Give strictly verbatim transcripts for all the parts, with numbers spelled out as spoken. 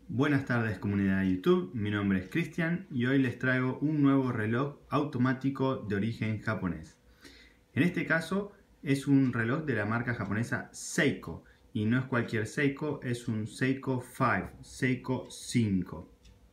Buenas tardes, comunidad de YouTube, mi nombre es Cristian y hoy les traigo un nuevo reloj automático de origen japonés. En este caso es un reloj de la marca japonesa Seiko y no es cualquier Seiko, es un Seiko cinco, Seiko cinco.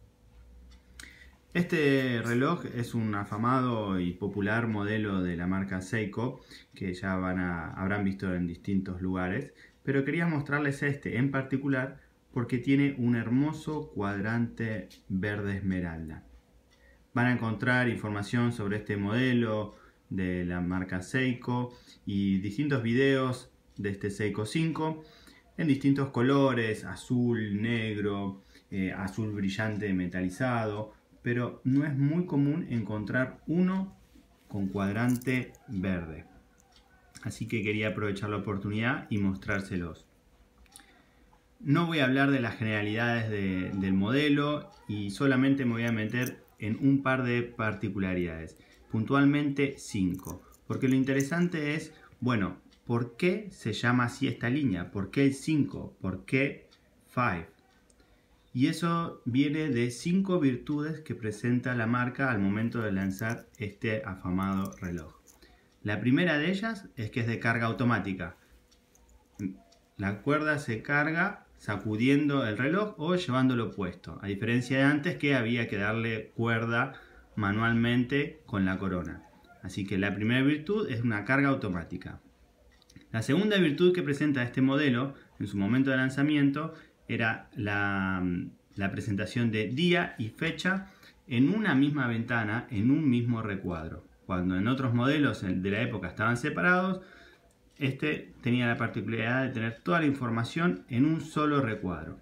Este reloj es un afamado y popular modelo de la marca Seiko que ya van a, habrán visto en distintos lugares, pero quería mostrarles este en particular porque tiene un hermoso cuadrante verde esmeralda. Van a encontrar información sobre este modelo de la marca Seiko y distintos videos de este Seiko cinco en distintos colores, azul, negro, eh, azul brillante metalizado, pero no es muy común encontrar uno con cuadrante verde. Así que quería aprovechar la oportunidad y mostrárselos. No voy a hablar de las generalidades de, del modelo y solamente me voy a meter en un par de particularidades, puntualmente cinco, porque lo interesante es, bueno, ¿por qué se llama así esta línea? ¿Por qué el cinco? ¿Por qué cinco? Y eso viene de cinco virtudes que presenta la marca al momento de lanzar este afamado reloj. La primera de ellas es que es de carga automática. La cuerda se carga sacudiendo el reloj o llevándolo puesto, a diferencia de antes que había que darle cuerda manualmente con la corona. Así que la primera virtud es una carga automática. La segunda virtud que presenta este modelo en su momento de lanzamiento era la, la presentación de día y fecha en una misma ventana, en un mismo recuadro. Cuando en otros modelos de la época estaban separados, este tenía la particularidad de tener toda la información en un solo recuadro.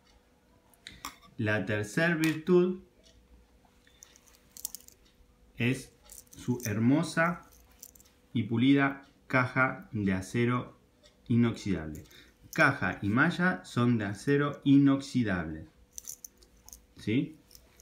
La tercera virtud es su hermosa y pulida caja de acero inoxidable. Caja y malla son de acero inoxidable. ¿Sí?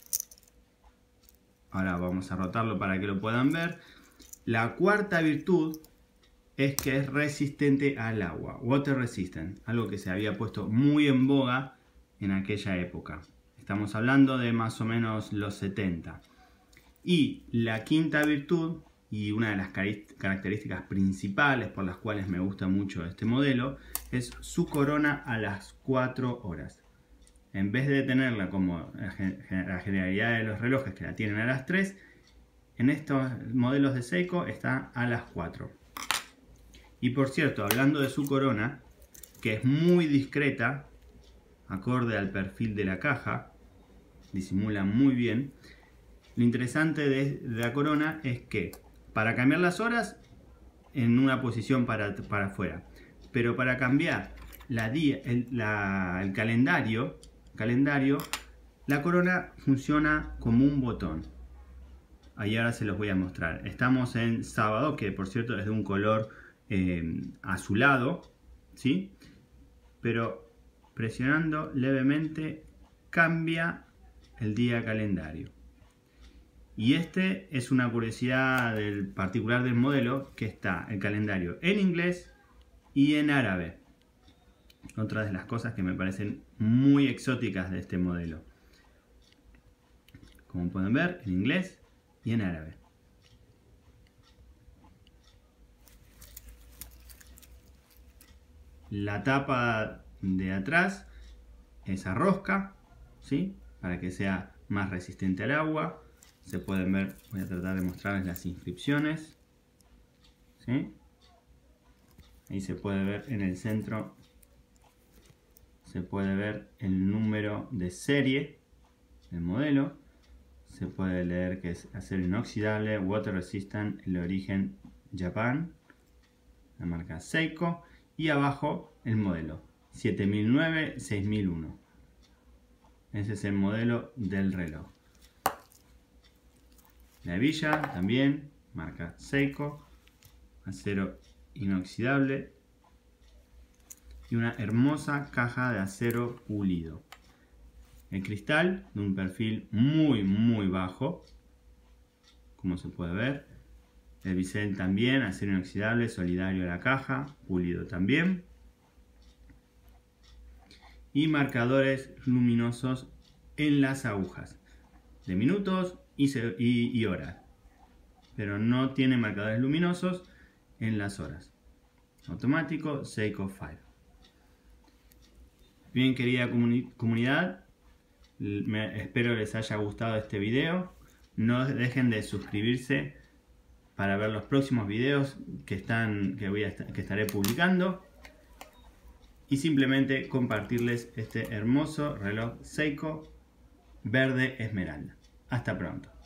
Ahora vamos a rotarlo para que lo puedan ver. La cuarta virtud es que es resistente al agua, water resistant, algo que se había puesto muy en boga en aquella época. Estamos hablando de más o menos los setenta. Y la quinta virtud, y una de las características principales por las cuales me gusta mucho este modelo, es su corona a las cuatro horas. En vez de tenerla como la generalidad de los relojes que la tienen a las tres, en estos modelos de Seiko está a las cuatro. Y por cierto, hablando de su corona, que es muy discreta, acorde al perfil de la caja, disimula muy bien. Lo interesante de, de la corona es que para cambiar las horas, en una posición para, para afuera, pero para cambiar la día, el, la, el calendario, calendario, la corona funciona como un botón. Ahí ahora se los voy a mostrar. Estamos en sábado, que por cierto es de un color Eh, azulado, ¿sí? Pero presionando levemente cambia el día calendario. Y este es una curiosidad del particular del modelo, que está el calendario en inglés y en árabe. Otra de las cosas que me parecen muy exóticas de este modelo. Como pueden ver, en inglés y en árabe. La tapa de atrás es a rosca, ¿sí? Para que sea más resistente al agua. Se pueden ver, voy a tratar de mostrarles las inscripciones, ¿sí? Ahí se puede ver en el centro, se puede ver el número de serie del modelo. Se puede leer que es acero inoxidable, water resistant, el origen Japan, la marca Seiko. Y abajo el modelo siete mil nueve, seis mil uno. Ese es el modelo del reloj. La hebilla también, marca Seiko, acero inoxidable. Y una hermosa caja de acero pulido. El cristal de un perfil muy muy bajo, como se puede ver. El bisel también, acero inoxidable, solidario a la caja, pulido también. y marcadores luminosos en las agujas de minutos y, y, y horas, pero no tiene marcadores luminosos en las horas. Automático Seiko cinco. Bien, querida comuni comunidad, me, espero les haya gustado este video. No dejen de suscribirse para ver los próximos videos que, están, que, voy a que estaré publicando. Y simplemente compartirles este hermoso reloj Seiko verde esmeralda. Hasta pronto.